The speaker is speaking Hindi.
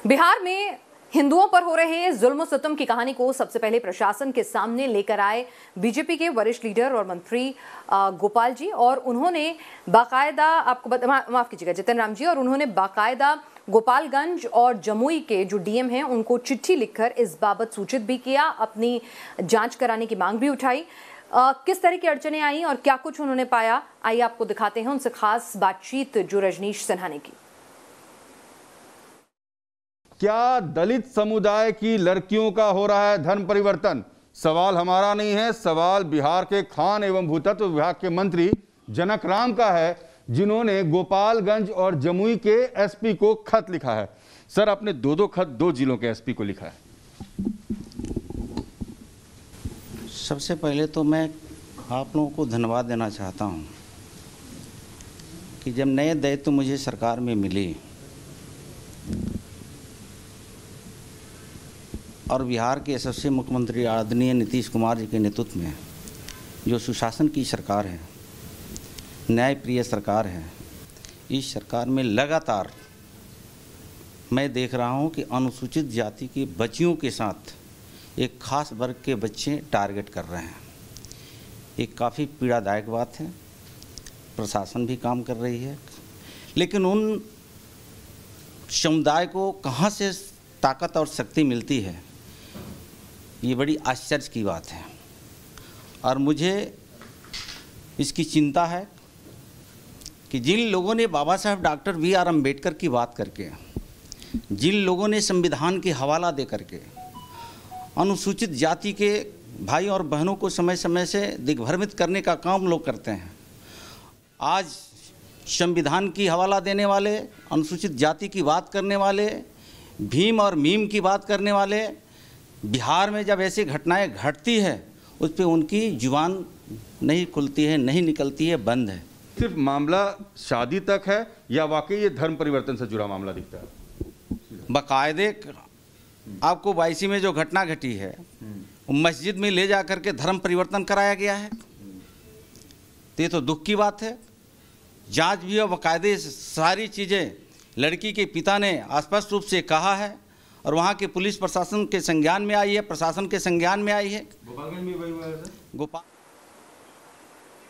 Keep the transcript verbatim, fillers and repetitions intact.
बिहार में हिंदुओं पर हो रहे जुल्म सितम की कहानी को सबसे पहले प्रशासन के सामने लेकर आए बीजेपी के वरिष्ठ लीडर और मंत्री गोपाल जी, और उन्होंने बाकायदा आपको मा, माफ कीजिएगा जितन राम जी, और उन्होंने बाकायदा गोपालगंज और जमुई के जो डीएम हैं उनको चिट्ठी लिखकर इस बाबत सूचित भी किया, अपनी जांच कराने की मांग भी उठाई। आ, किस तरह की अड़चनें आई और क्या कुछ उन्होंने पाया, आइए आपको दिखाते हैं उनसे खास बातचीत जो रजनीश सिन्हा ने की। क्या दलित समुदाय की लड़कियों का हो रहा है धर्म परिवर्तन? सवाल हमारा नहीं है, सवाल बिहार के खान एवं भूतत्व विभाग के मंत्री जनक राम का है, जिन्होंने गोपालगंज और जमुई के एसपी को खत लिखा है। सर, आपने दो दो खत दो जिलों के एसपी को लिखा है। सबसे पहले तो मैं आप लोगों को धन्यवाद देना चाहता हूं कि जब नए दायित्व मुझे सरकार में मिली और बिहार के यशस्वी मुख्यमंत्री आदरणीय नीतीश कुमार जी के नेतृत्व में जो सुशासन की सरकार है, न्यायप्रिय सरकार है, इस सरकार में लगातार मैं देख रहा हूं कि अनुसूचित जाति की बच्चियों के साथ एक खास वर्ग के बच्चे टारगेट कर रहे हैं। एक काफ़ी पीड़ादायक बात है। प्रशासन भी काम कर रही है, लेकिन उन समुदाय को कहां से ताकत और शक्ति मिलती है, ये बड़ी आश्चर्य की बात है। और मुझे इसकी चिंता है कि जिन लोगों ने बाबा साहब डॉक्टर बी आर अम्बेडकर की बात करके, जिन लोगों ने संविधान की हवाला दे करके अनुसूचित जाति के भाई और बहनों को समय समय से दिग्भ्रमित करने का काम लोग करते हैं, आज संविधान की हवाला देने वाले, अनुसूचित जाति की बात करने वाले, भीम और मीम की बात करने वाले, बिहार में जब ऐसी घटनाएं घटती है उस पर उनकी जुबान नहीं खुलती है, नहीं निकलती है, बंद है। सिर्फ मामला शादी तक है या वाकई ये धर्म परिवर्तन से जुड़ा मामला दिखता है? बाकायदे आपको बाईसी में जो घटना घटी है, मस्जिद में ले जा करके धर्म परिवर्तन कराया गया है, तो ये तो दुख की बात है। जांच भी और बाकायदे सारी चीज़ें लड़की के पिता ने स्पष्ट रूप से कहा है और वहाँ के पुलिस प्रशासन के संज्ञान में आई है, प्रशासन के संज्ञान में आई है। गोपालगंज में वही हुआ है सर? गोपाल